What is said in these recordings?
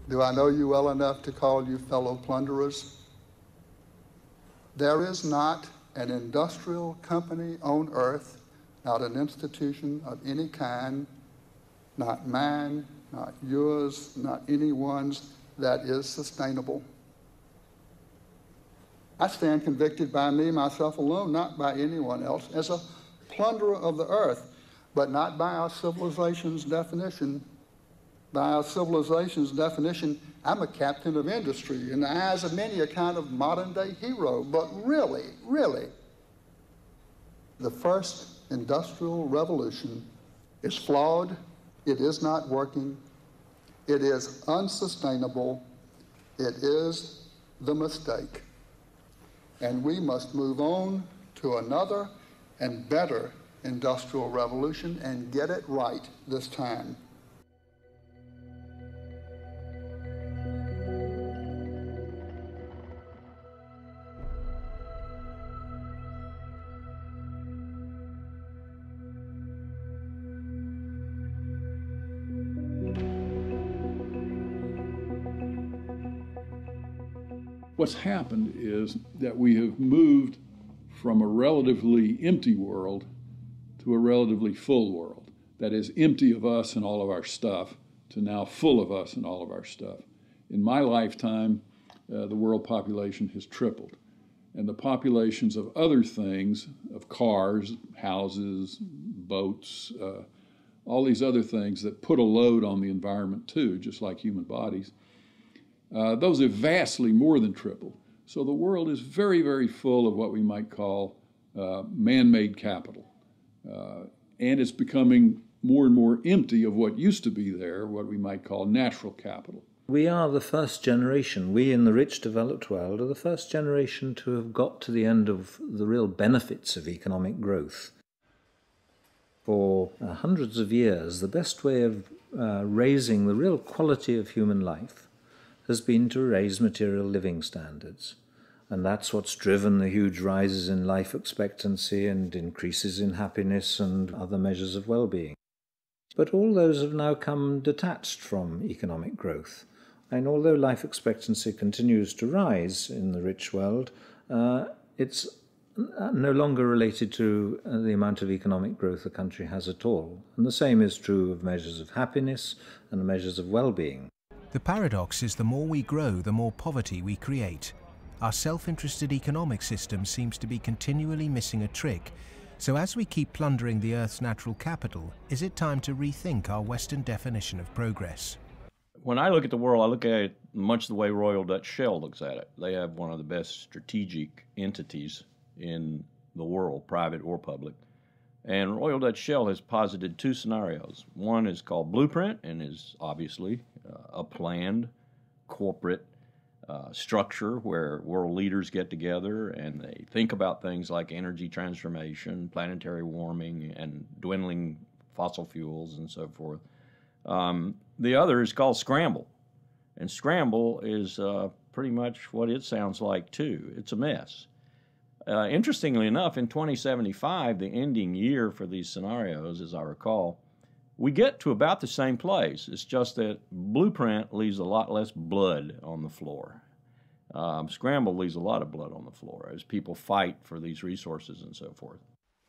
Do I know you well enough to call you fellow plunderers? There is not an industrial company on earth, not an institution of any kind, not mine, not yours, not anyone's, that is sustainable. I stand convicted by me, myself alone, not by anyone else, as a plunderer of the earth, but not by our civilization's definition. By our civilization's definition, I'm a captain of industry, in the eyes of many a kind of modern-day hero, but really, the first industrial revolution is flawed, it is not working, it is unsustainable, it is the mistake. And we must move on to another and better industrial revolution and get it right this time. What's happened is that we have moved from a relatively empty world to a relatively full world. That is, empty of us and all of our stuff to now full of us and all of our stuff. In my lifetime, the world population has tripled. And the populations of other things, of cars, houses, boats, all these other things that put a load on the environment too, just like human bodies, those have vastly more than tripled. So the world is very, very full of what we might call man-made capital. And it's becoming more and more empty of what used to be there, what we might call natural capital. We are the first generation, we in the rich developed world are the first generation to have got to the end of the real benefits of economic growth. For hundreds of years, the best way of raising the real quality of human life has been to raise material living standards. And that's what's driven the huge rises in life expectancy and increases in happiness and other measures of well-being. But all those have now come detached from economic growth. And although life expectancy continues to rise in the rich world, it's no longer related to the amount of economic growth a country has at all. And the same is true of measures of happiness and measures of well-being. The paradox is the more we grow, the more poverty we create. Our self-interested economic system seems to be continually missing a trick. So as we keep plundering the Earth's natural capital, is it time to rethink our Western definition of progress? When I look at the world, I look at it much the way Royal Dutch Shell looks at it. They have one of the best strategic entities in the world, private or public. And Royal Dutch Shell has posited two scenarios. One is called Blueprint and is obviously a planned corporate structure where world leaders get together and they think about things like energy transformation, planetary warming, and dwindling fossil fuels and so forth. The other is called Scramble. And Scramble is pretty much what it sounds like too. It's a mess. Interestingly enough, in 2075, the ending year for these scenarios, as I recall, we get to about the same place. It's just that Blueprint leaves a lot less blood on the floor. Scramble leaves a lot of blood on the floor as people fight for these resources and so forth.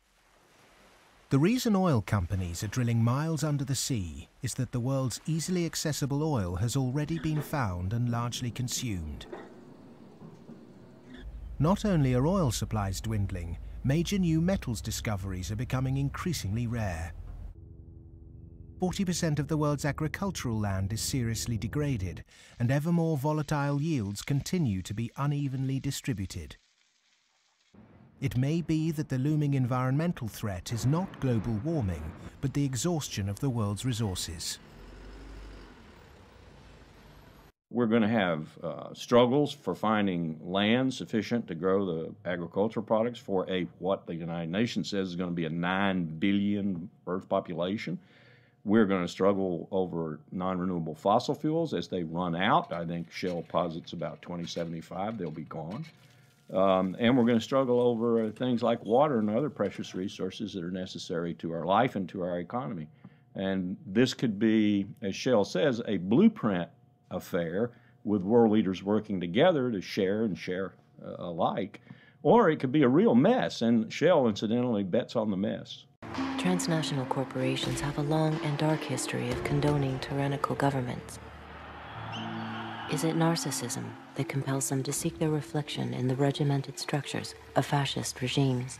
The reason oil companies are drilling miles under the sea is that the world's easily accessible oil has already been found and largely consumed. Not only are oil supplies dwindling, major new metals discoveries are becoming increasingly rare. 40% of the world's agricultural land is seriously degraded, and ever more volatile yields continue to be unevenly distributed. It may be that the looming environmental threat is not global warming, but the exhaustion of the world's resources. We're going to have struggles for finding land sufficient to grow the agricultural products for what the United Nations says is going to be a 9 billion Earth population. We're going to struggle over non-renewable fossil fuels as they run out. I think Shell posits about 2075 they'll be gone. And we're going to struggle over things like water and other precious resources that are necessary to our life and to our economy. And this could be, as Shell says, a blueprint affair with world leaders working together to share and share alike, or it could be a real mess, and Shell, incidentally, bets on the mess. Transnational corporations have a long and dark history of condoning tyrannical governments. Is it narcissism that compels them to seek their reflection in the regimented structures of fascist regimes?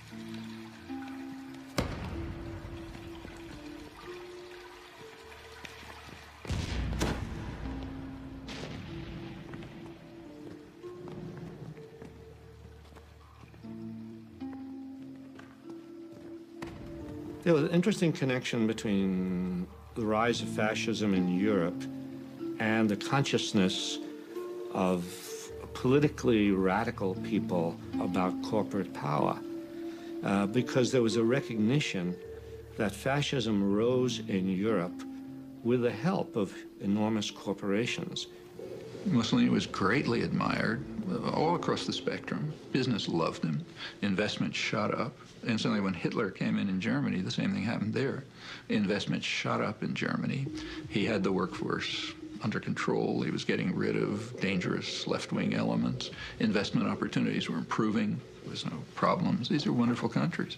There was an interesting connection between the rise of fascism in Europe and the consciousness of politically radical people about corporate power, because there was a recognition that fascism rose in Europe with the help of enormous corporations. Mussolini was greatly admired all across the spectrum. Business loved him. Investment shot up. Incidentally, when Hitler came in Germany, the same thing happened there. Investment shot up in Germany. He had the workforce under control. He was getting rid of dangerous left-wing elements. Investment opportunities were improving. There was no problems. These are wonderful countries.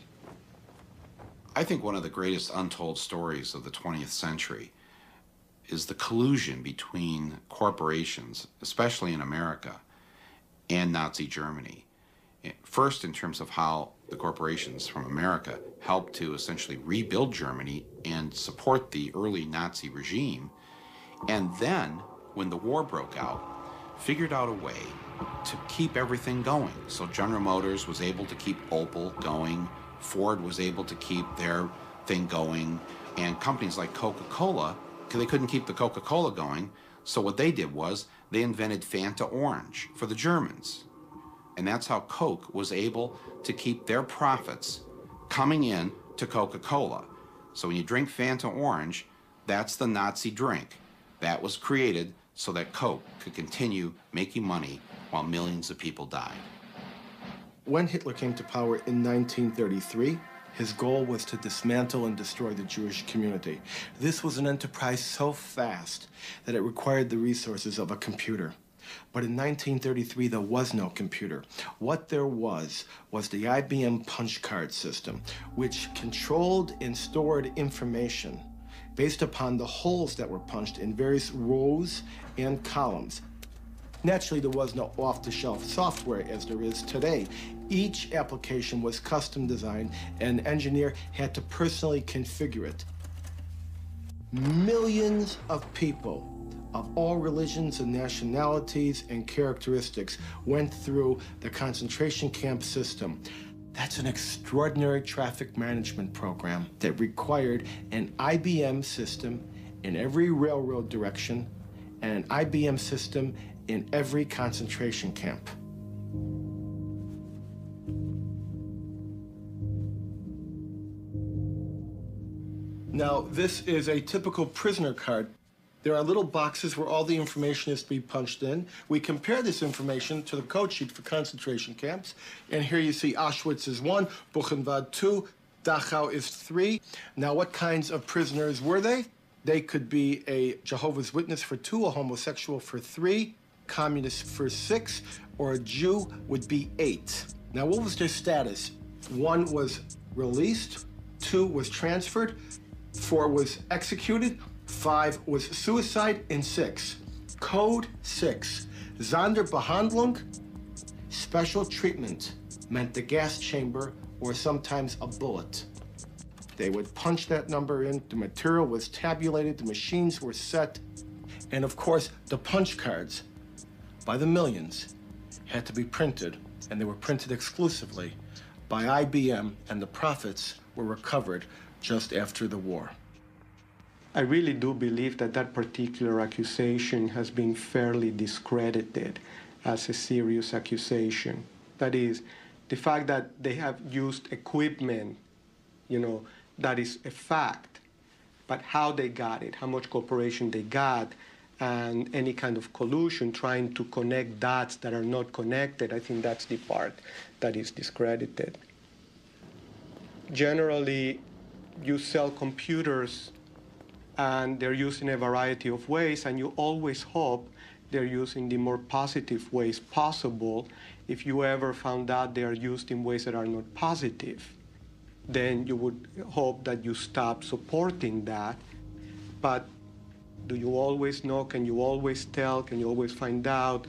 I think one of the greatest untold stories of the 20th century is the collusion between corporations, especially in America, and Nazi Germany. First, in terms of how the corporations from America helped to essentially rebuild Germany and support the early Nazi regime, and then, when the war broke out, figured out a way to keep everything going. So General Motors was able to keep Opel going, Ford was able to keep their thing going, and companies like Coca-Cola, they couldn't keep the Coca-Cola going, so what they did was they invented Fanta Orange for the Germans. And that's how Coke was able to keep their profits coming in to Coca-Cola. So when you drink Fanta Orange, that's the Nazi drink. That was created so that Coke could continue making money while millions of people died. When Hitler came to power in 1933, his goal was to dismantle and destroy the Jewish community. This was an enterprise so fast that it required the resources of a computer. But in 1933, there was no computer. What there was the IBM punch card system, which controlled and stored information based upon the holes that were punched in various rows and columns. Naturally, there was no off-the-shelf software as there is today. Each application was custom designed, and an engineer had to personally configure it. Millions of people of all religions and nationalities and characteristics went through the concentration camp system. That's an extraordinary traffic management program that required an IBM system in every railroad direction and an IBM system in every concentration camp. Now, this is a typical prisoner card. There are little boxes where all the information is to be punched in. We compare this information to the code sheet for concentration camps. And here you see Auschwitz is 1, Buchenwald 2, Dachau is 3. Now, what kinds of prisoners were they? They could be a Jehovah's Witness for 2, a homosexual for 3, communist for 6, or a Jew would be 8. Now, what was their status? 1 was released, 2 was transferred, 4 was executed, 5 was suicide, and 6. Code 6. Sonderbehandlung, special treatment, meant the gas chamber or sometimes a bullet. They would punch that number in, the material was tabulated, the machines were set, and of course, the punch cards, by the millions, had to be printed, and they were printed exclusively by IBM, and the profits were recovered just after the war. I really do believe that that particular accusation has been fairly discredited as a serious accusation. That is, the fact that they have used equipment, that is a fact. But how they got it, how much cooperation they got, and any kind of collusion trying to connect dots that are not connected, I think that's the part that is discredited. Generally, you sell computers and they're used in a variety of ways, and you always hope they're used in the more positive ways possible. If you ever found out they are used in ways that are not positive, then you would hope that you stop supporting that. But do you always know? Can you always tell? Can you always find out?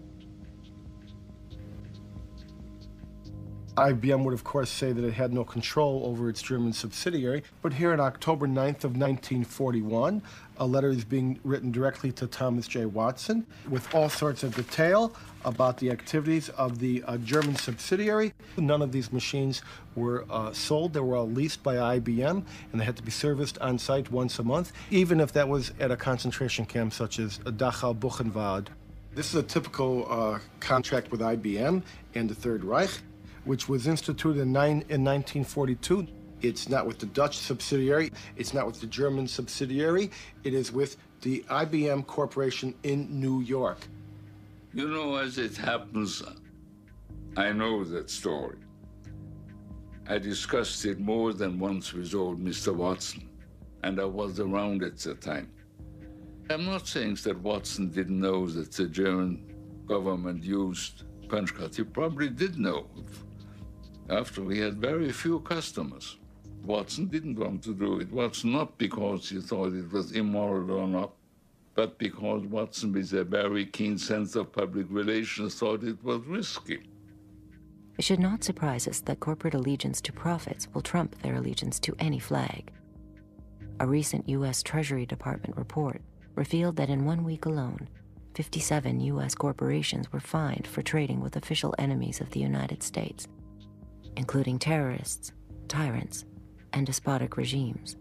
IBM would, of course, say that it had no control over its German subsidiary. But here on October 9th of 1941, a letter is being written directly to Thomas J. Watson with all sorts of detail about the activities of the German subsidiary. None of these machines were sold. They were all leased by IBM, and they had to be serviced on site once a month, even if that was at a concentration camp such as Dachau, Buchenwald. This is a typical contract with IBM and the Third Reich, which was instituted in 1942. It's not with the Dutch subsidiary. It's not with the German subsidiary. It is with the IBM Corporation in New York. You know, as it happens, I know that story. I discussed it more than once with old Mr. Watson, and I was around at the time. I'm not saying that Watson didn't know that the German government used punch cards. He probably did know. After we had very few customers. Watson didn't want to do it. It was not because he thought it was immoral or not, but because Watson, with a very keen sense of public relations, thought it was risky. It should not surprise us that corporate allegiance to profits will trump their allegiance to any flag. A recent U.S. Treasury Department report revealed that in 1 week alone, 57 U.S. corporations were fined for trading with official enemies of the United States, including terrorists, tyrants, and despotic regimes.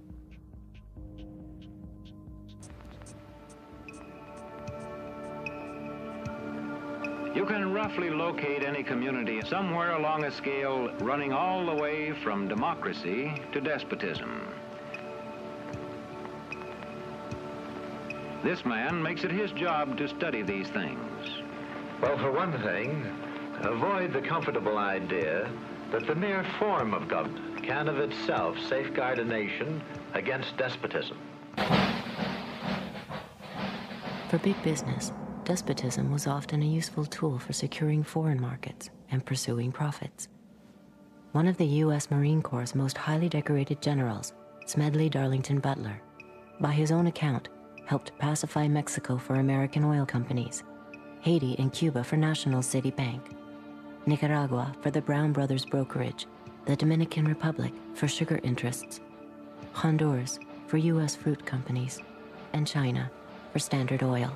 You can roughly locate any community somewhere along a scale running all the way from democracy to despotism. This man makes it his job to study these things. Well, for one thing, avoid the comfortable idea that the mere form of government can of itself safeguard a nation against despotism. For big business, despotism was often a useful tool for securing foreign markets and pursuing profits. One of the U.S. Marine Corps' most highly decorated generals, Smedley Darlington Butler, by his own account, helped pacify Mexico for American oil companies, Haiti and Cuba for National City Bank, Nicaragua for the Brown Brothers Brokerage, the Dominican Republic for sugar interests, Honduras for U.S. fruit companies, and China for Standard Oil.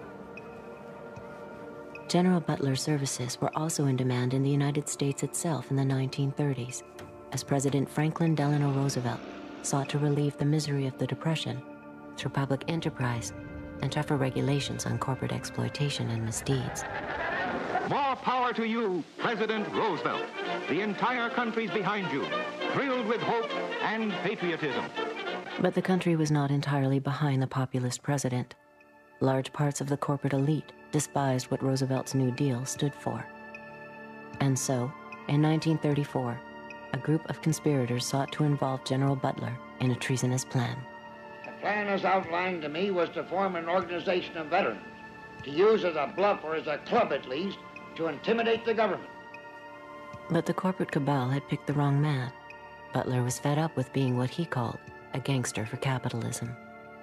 General Butler's services were also in demand in the United States itself in the 1930s, as President Franklin Delano Roosevelt sought to relieve the misery of the Depression through public enterprise and tougher regulations on corporate exploitation and misdeeds. More power to you, President Roosevelt. The entire country's behind you, thrilled with hope and patriotism. But the country was not entirely behind the populist president. Large parts of the corporate elite despised what Roosevelt's New Deal stood for. And so, in 1934, a group of conspirators sought to involve General Butler in a treasonous plan. The plan as outlined to me was to form an organization of veterans, to use as a bluff or as a club at least, to intimidate the government. But the corporate cabal had picked the wrong man. Butler was fed up with being what he called a gangster for capitalism.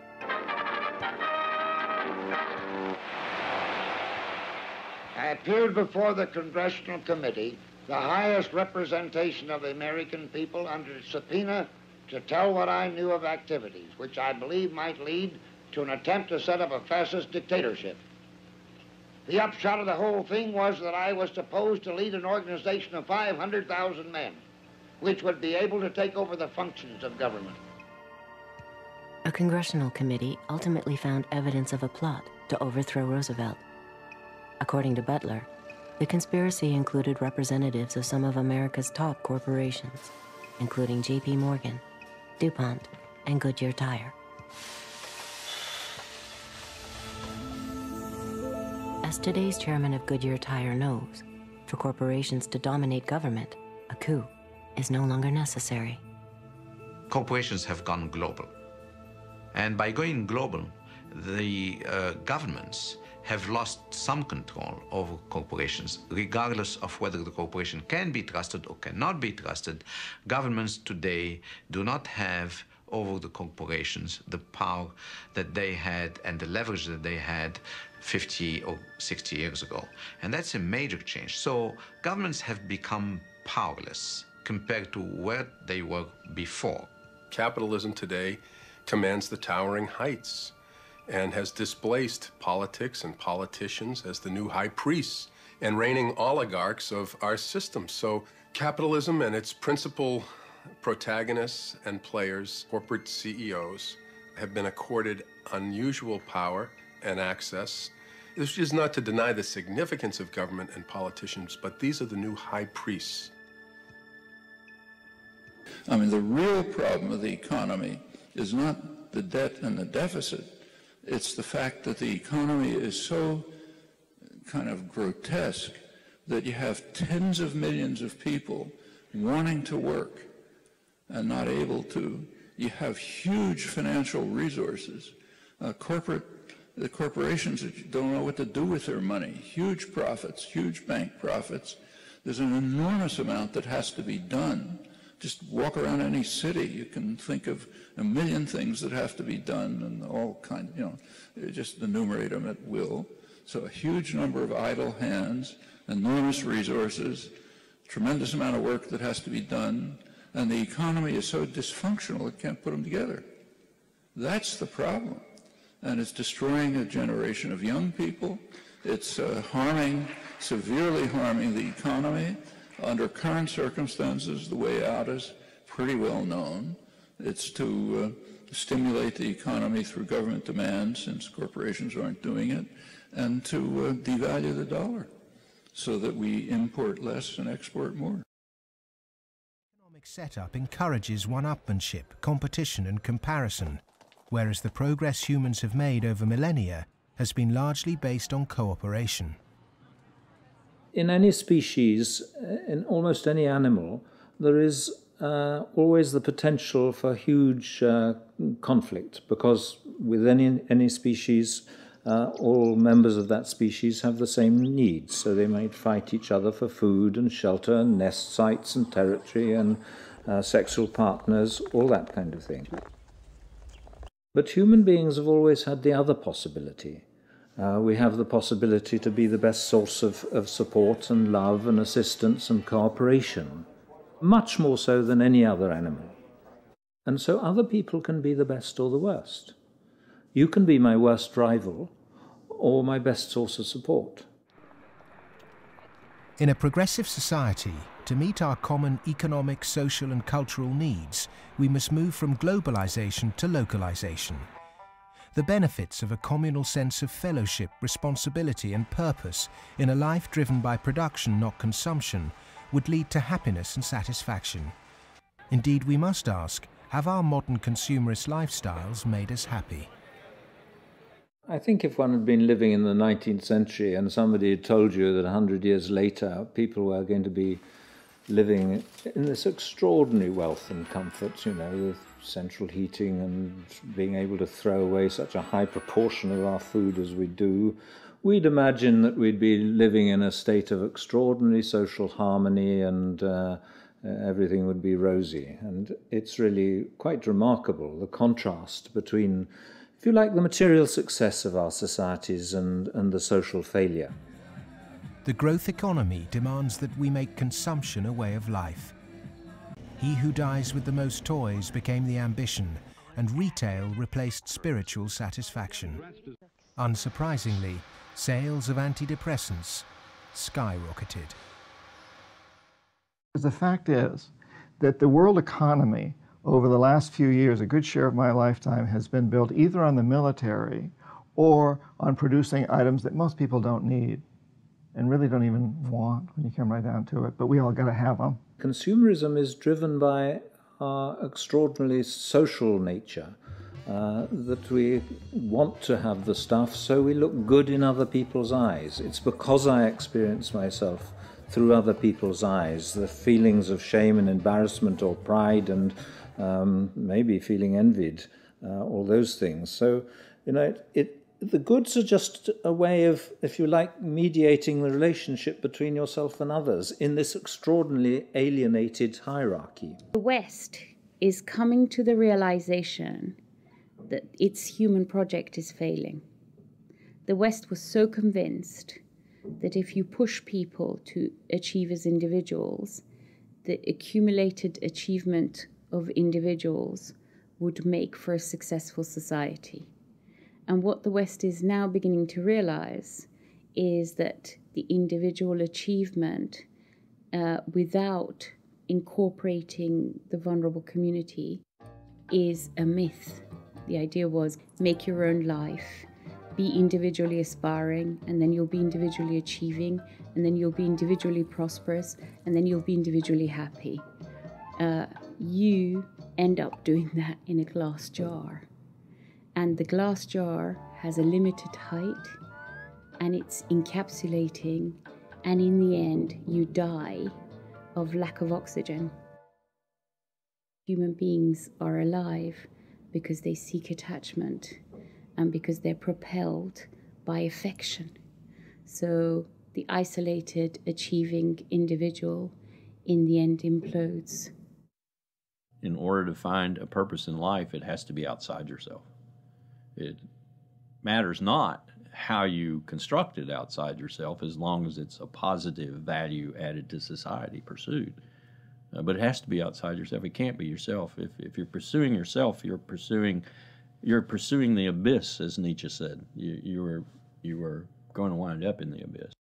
I appeared before the Congressional Committee, the highest representation of the American people, under subpoena to tell what I knew of activities which I believe might lead to an attempt to set up a fascist dictatorship. The upshot of the whole thing was that I was supposed to lead an organization of 500,000 men, which would be able to take over the functions of government. A congressional committee ultimately found evidence of a plot to overthrow Roosevelt. According to Butler, the conspiracy included representatives of some of America's top corporations, including J.P. Morgan, DuPont, and Goodyear Tire. As today's chairman of Goodyear Tire knows, for corporations to dominate government, a coup is no longer necessary. Corporations have gone global. And by going global, the governments have lost some control over corporations. Regardless of whether the corporation can be trusted or cannot be trusted, governments today do not have over the corporations the power that they had and the leverage that they had 50 or 60 years ago. And that's a major change. So governments have become powerless compared to where they were before. Capitalism today commands the towering heights and has displaced politics and politicians as the new high priests and reigning oligarchs of our system. So capitalism and its principal protagonists and players, corporate CEOs, have been accorded unusual power and access. This is not to deny the significance of government and politicians, but these are the new high priests. I mean, the real problem of the economy is not the debt and the deficit. It's the fact that the economy is so kind of grotesque that you have tens of millions of people wanting to work and not able to. You have huge financial resources. The corporations don't know what to do with their money. Huge profits, huge bank profits. There's an enormous amount that has to be done. Just walk around any city, you can think of a million things that have to be done, and all kinds, just enumerate them at will. So a huge number of idle hands, enormous resources, tremendous amount of work that has to be done, and the economy is so dysfunctional it can't put them together. That's the problem. And it's destroying a generation of young people. It's severely harming the economy. Under current circumstances, the way out is pretty well known. It's to stimulate the economy through government demand, since corporations aren't doing it, and to devalue the dollar so that we import less and export more. Economic setup encourages one-upmanship, competition and comparison, whereas the progress humans have made over millennia has been largely based on cooperation. In any species, in almost any animal, there is always the potential for huge conflict, because with any species, all members of that species have the same needs. So they might fight each other for food and shelter and nest sites and territory and sexual partners, all that kind of thing. But human beings have always had the other possibility. We have the possibility to be the best source of support and love and assistance and cooperation, much more so than any other animal. And so other people can be the best or the worst. You can be my worst rival or my best source of support. In a progressive society, to meet our common economic, social and cultural needs, we must move from globalization to localization. The benefits of a communal sense of fellowship, responsibility and purpose in a life driven by production, not consumption, would lead to happiness and satisfaction. Indeed, we must ask, have our modern consumerist lifestyles made us happy? I think if one had been living in the 19th century and somebody had told you that 100 years later people were going to be living in this extraordinary wealth and comfort, with central heating and being able to throw away such a high proportion of our food as we do, we'd imagine that we'd be living in a state of extraordinary social harmony and everything would be rosy. And it's really quite remarkable, the contrast between, if you like, the material success of our societies and the social failure. The growth economy demands that we make consumption a way of life. He who dies with the most toys became the ambition, and retail replaced spiritual satisfaction. Unsurprisingly, sales of antidepressants skyrocketed. The fact is that the world economy over the last few years, a good share of my lifetime, has been built either on the military or on producing items that most people don't need and really don't even want when you come right down to it, but we all got to have them. Consumerism is driven by our extraordinarily social nature, that we want to have the stuff so we look good in other people's eyes. It's because I experience myself through other people's eyes, the feelings of shame and embarrassment or pride and maybe feeling envied, all those things. So, The goods are just a way of, if you like, mediating the relationship between yourself and others in this extraordinarily alienated hierarchy. The West is coming to the realization that its human project is failing. The West was so convinced that if you push people to achieve as individuals, the accumulated achievement of individuals would make for a successful society. And what the West is now beginning to realize is that the individual achievement without incorporating the vulnerable community is a myth. The idea was make your own life, be individually aspiring, and then you'll be individually achieving, and then you'll be individually prosperous, and then you'll be individually happy. You end up doing that in a glass jar. And the glass jar has a limited height, and it's encapsulating, and in the end, you die of lack of oxygen. Human beings are alive because they seek attachment and because they're propelled by affection. So the isolated, achieving individual in the end implodes. In order to find a purpose in life, it has to be outside yourself. It matters not how you construct it outside yourself, as long as it's a positive value added to society pursued. But it has to be outside yourself. It can't be yourself. If you're pursuing yourself, you're pursuing the abyss, as Nietzsche said. You are going to wind up in the abyss.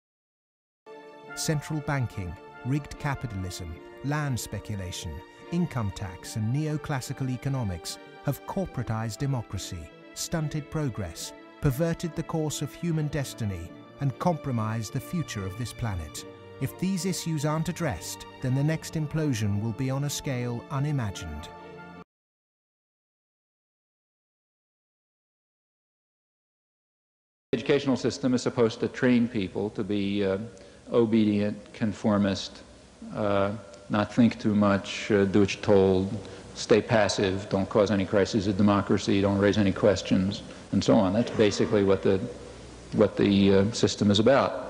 Central banking, rigged capitalism, land speculation, income tax and neoclassical economics have corporatized democracy, stunted progress, perverted the course of human destiny, and compromised the future of this planet. If these issues aren't addressed, then the next implosion will be on a scale unimagined. The educational system is supposed to train people to be obedient, conformist, not think too much, do what you're told, stay passive, don't cause any crises of democracy, don't raise any questions, and so on. That's basically what the system is about.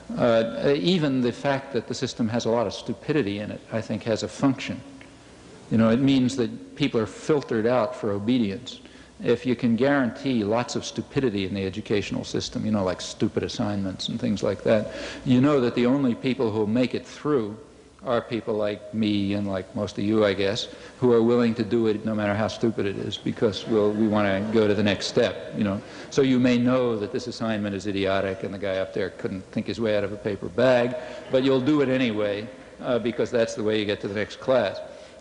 Even the fact that the system has a lot of stupidity in it, I think, has a function. You know, it means that people are filtered out for obedience. If you can guarantee lots of stupidity in the educational system, you know, like stupid assignments and things like that, you know that the only people who will make it through are people like me and like most of you, I guess, who are willing to do it no matter how stupid it is, because we want to go to the next step, you know. So you may know that this assignment is idiotic and the guy up there couldn't think his way out of a paper bag, but you'll do it anyway because that's the way you get to the next class,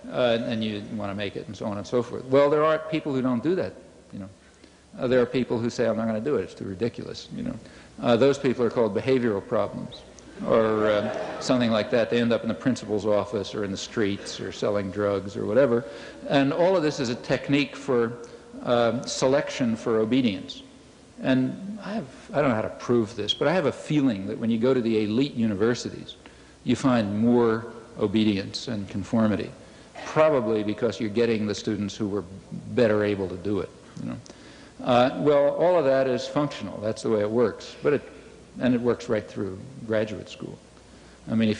and you want to make it and so on and so forth. Well, there are people who don't do that, you know. There are people who say, I'm not going to do it, it's too ridiculous, you know. Those people are called behavioral problems, or something like that. They end up in the principal's office or in the streets or selling drugs or whatever. And all of this is a technique for selection for obedience. And I don't know how to prove this, but I have a feeling that when you go to the elite universities, you find more obedience and conformity, probably because you're getting the students who were better able to do it, you know. Well, all of that is functional. That's the way it works. And it works right through graduate school. I mean,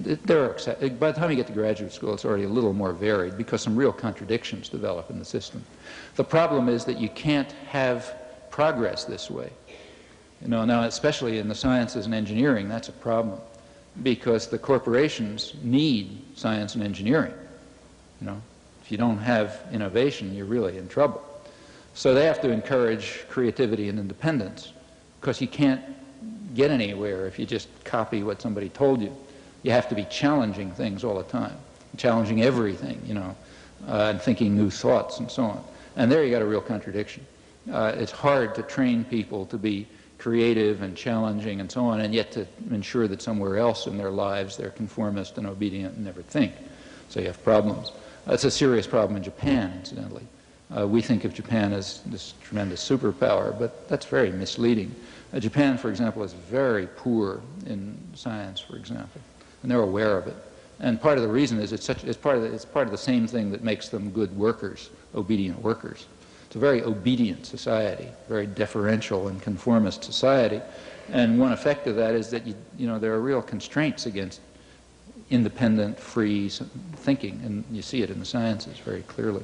by the time you get to graduate school, it's already a little more varied because some real contradictions develop in the system. The problem is that you can't have progress this way. You know, now, especially in the sciences and engineering, that's a problem because the corporations need science and engineering. You know, if you don't have innovation, you're really in trouble. So they have to encourage creativity and independence because you can't get anywhere if you just copy what somebody told you. You have to be challenging things all the time, challenging everything, you know, and thinking new thoughts and so on. And there you got a real contradiction. It's hard to train people to be creative and challenging and so on, and yet to ensure that somewhere else in their lives they're conformist and obedient and never think. So you have problems. That's a serious problem in Japan, incidentally. We think of Japan as this tremendous superpower, but that's very misleading. Japan, for example, is very poor in science, for example, and they're aware of it. And part of the reason is it's part of the same thing that makes them good workers, obedient workers. It's a very obedient society, very deferential and conformist society. And one effect of that is that there are real constraints against independent, free thinking, and you see it in the sciences very clearly.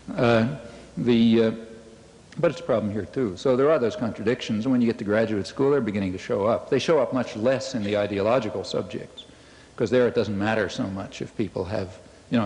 But it's a problem here too. So there are those contradictions, and when you get to graduate school, they're beginning to show up. They show up much less in the ideological subjects, because there it doesn't matter so much if people have,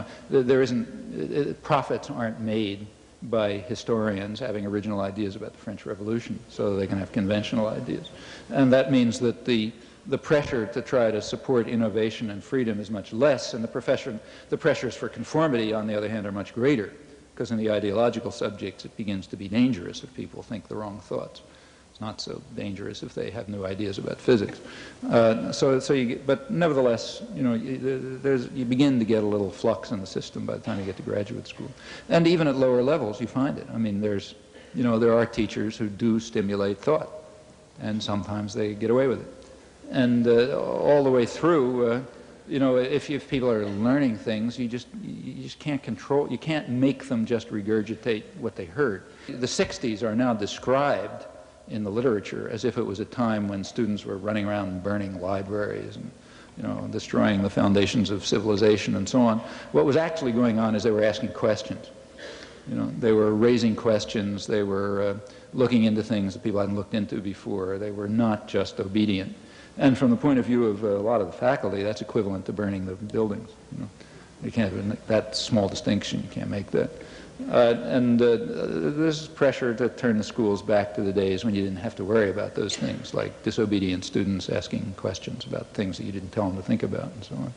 profits aren't made by historians having original ideas about the French Revolution, so they can have conventional ideas. And that means that the pressure to try to support innovation and freedom is much less, and the pressures for conformity, on the other hand, are much greater, because in the ideological subjects it begins to be dangerous if people think the wrong thoughts. It's not so dangerous if they have new ideas about physics. But nevertheless, you begin to get a little flux in the system by the time you get to graduate school. And even at lower levels you find it. I mean, there are teachers who do stimulate thought, and sometimes they get away with it. And all the way through, if people are learning things, you just can't control, you can't make them just regurgitate what they heard. The 60s are now described in the literature as if it was a time when students were running around and burning libraries and destroying the foundations of civilization and so on. What was actually going on is they were asking questions. They were raising questions, they were looking into things that people hadn't looked into before. They were not just obedient. And from the point of view of a lot of the faculty, that's equivalent to burning the buildings. You can't, that small distinction, you can't make that. There's pressure to turn the schools back to the days when you didn't have to worry about those things, like disobedient students asking questions about things that you didn't tell them to think about, and so on.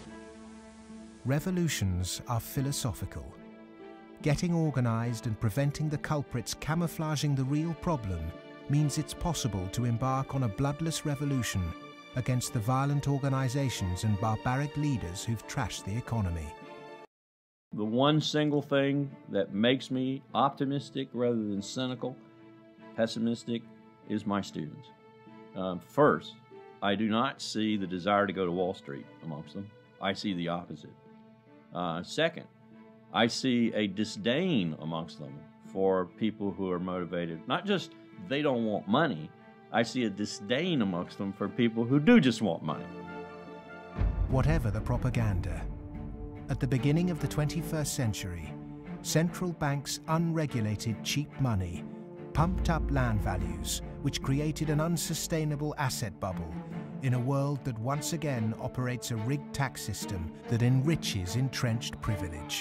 Revolutions are philosophical. Getting organized and preventing the culprits camouflaging the real problem means it's possible to embark on a bloodless revolution against the violent organizations and barbaric leaders who've trashed the economy. The one single thing that makes me optimistic rather than cynical, pessimistic, is my students. First, I do not see the desire to go to Wall Street amongst them. I see the opposite. Second, I see a disdain amongst them for people who are motivated, not just they don't want money, I see a disdain amongst them for people who do just want money. Whatever the propaganda, at the beginning of the 21st century, central banks' unregulated cheap money pumped up land values, which created an unsustainable asset bubble in a world that once again operates a rigged tax system that enriches entrenched privilege.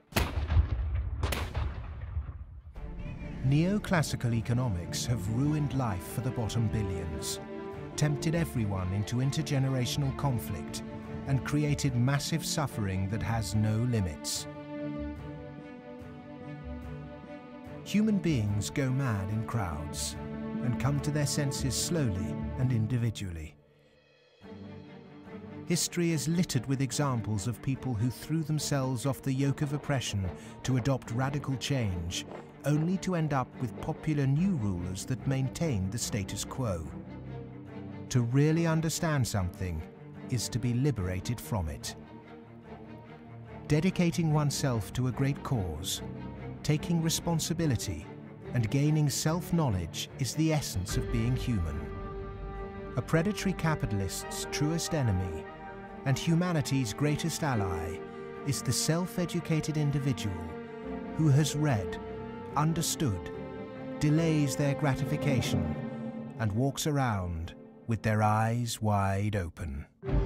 Neoclassical economics have ruined life for the bottom billions, tempted everyone into intergenerational conflict, and created massive suffering that has no limits. Human beings go mad in crowds and come to their senses slowly and individually. History is littered with examples of people who threw themselves off the yoke of oppression to adopt radical change, only to end up with popular new rulers that maintained the status quo. To really understand something is to be liberated from it. Dedicating oneself to a great cause, taking responsibility, and gaining self-knowledge is the essence of being human. A predatory capitalist's truest enemy and humanity's greatest ally is the self-educated individual who has read, understood, delays their gratification, and walks around with their eyes wide open.